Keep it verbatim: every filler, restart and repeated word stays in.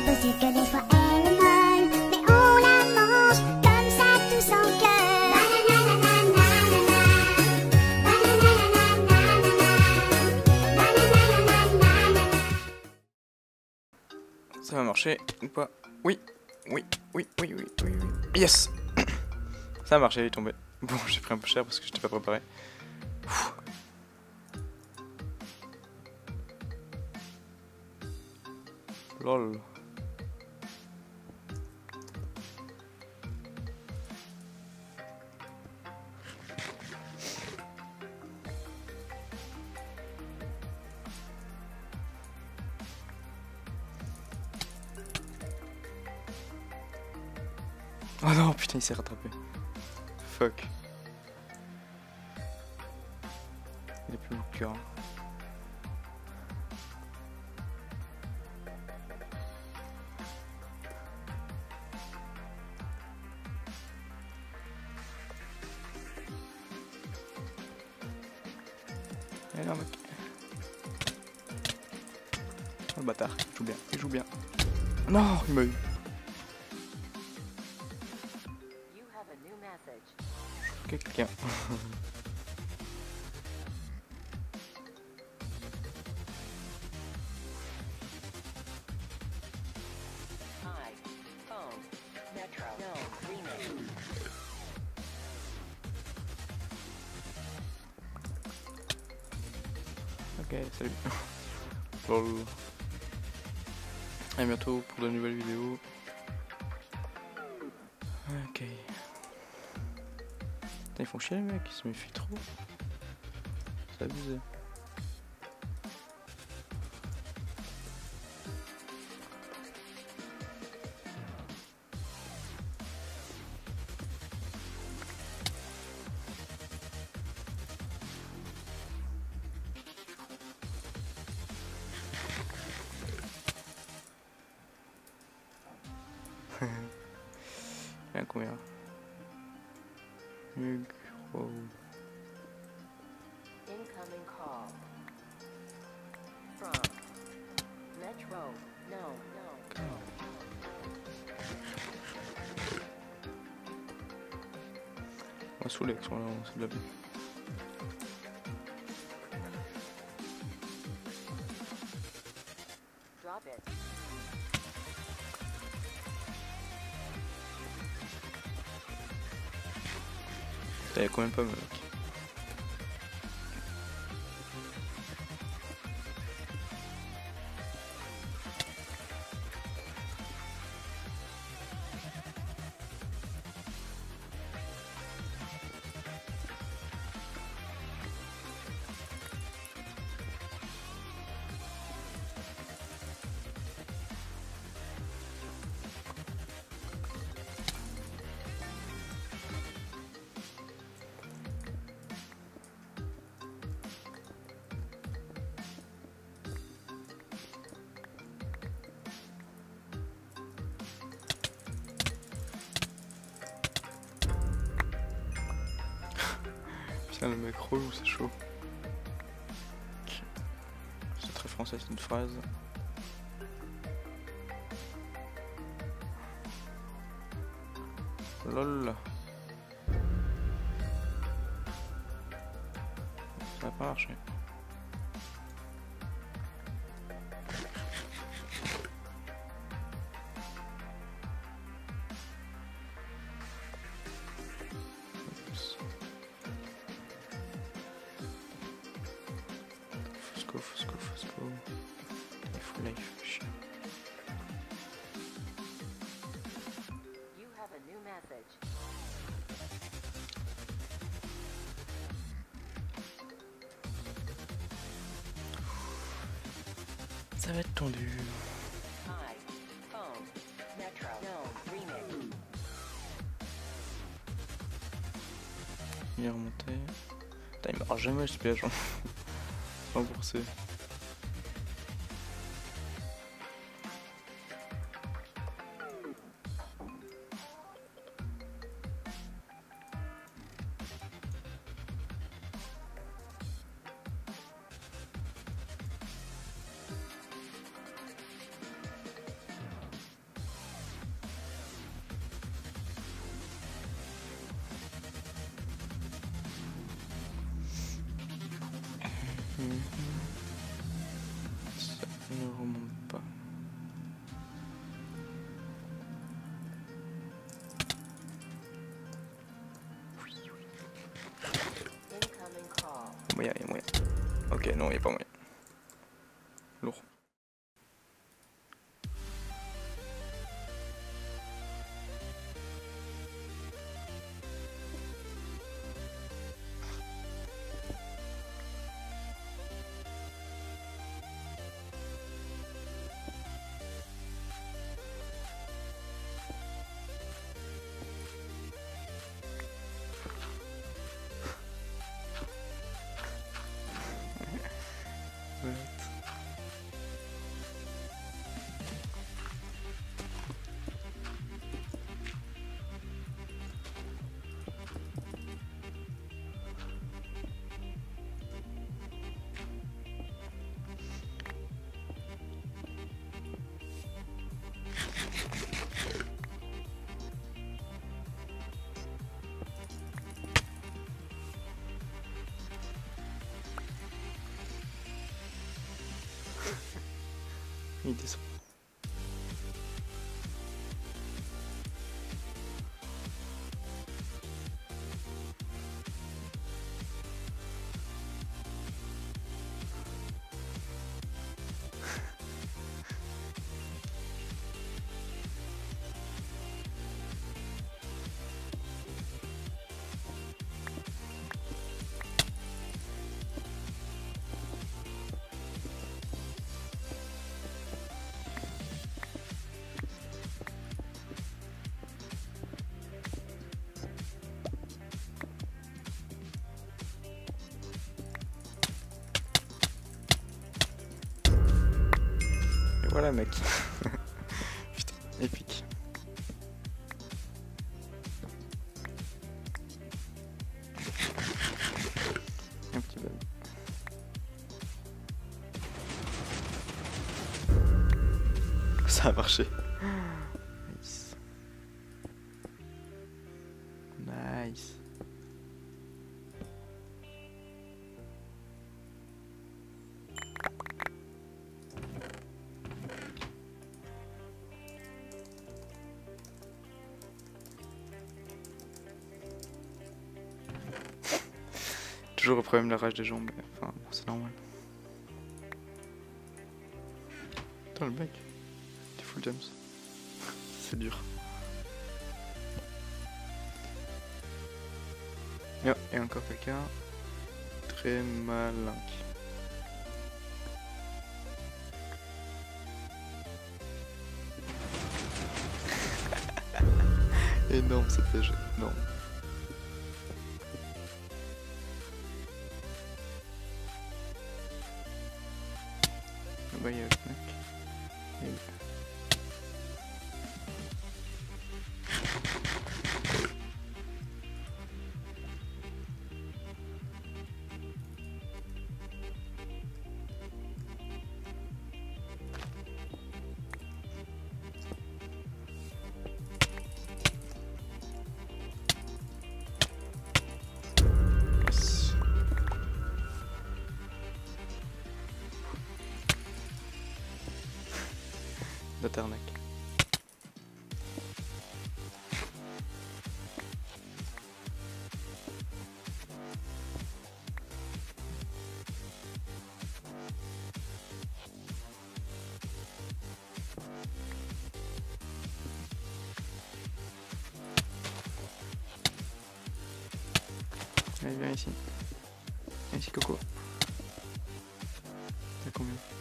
possible que des fois elle est molle, mais on la mange comme ça tout sans cœur. Ça va marcher ou pas? Oui, oui, oui, oui, oui, oui, oui. Yes. Ça a marché, il est tombé. Bon, j'ai pris un peu cher parce que je n'étais pas préparé. Ouh. Lol. Oh non, putain, il s'est rattrapé. Fuck. Il a plus beaucoup de cœur. Eh non, mec. Oh le bâtard, il joue bien, il joue bien. Non, il m'a eu. Quelqu'un. Ok, salut. Lol. À bientôt pour de nouvelles vidéos. Ok. Putain, ils font chier les mecs, ils se méfient trop. C'est abusé. Il y a combien? Mug, wow. Incoming call from Metro. No, no. On va saouler avec son là, c'est de la vie. Drop it. Il y a quand même pas mal. Putain, le mec relou, c'est chaud. C'est très français, c'est une phrase. Lol. Ça va pas marcher. Fosco, Fosco, Fosco. Il faut life, chien. You have a new message. Ça va être tendu. Hi, phone, Metro. No, remix. Il est remonté. Putain, il meurt jamais ce piège. Remboursé. Ok, non, il n'y a pas moyen. Lourd. Il descend. Voilà mec. Putain, épique. Un petit bug. Ça a marché. Nice. Nice. Toujours le problème de la rage des jambes, mais enfin bon, c'est normal. Attends le mec, t'es full James. C'est dur. Oh, et encore quelqu'un très malin. Énorme cette P G, énorme. Bah, il y a le mec. Et... Yes. De Tarnac. Allez, viens ici. Viens ici, Coco. T'as combien?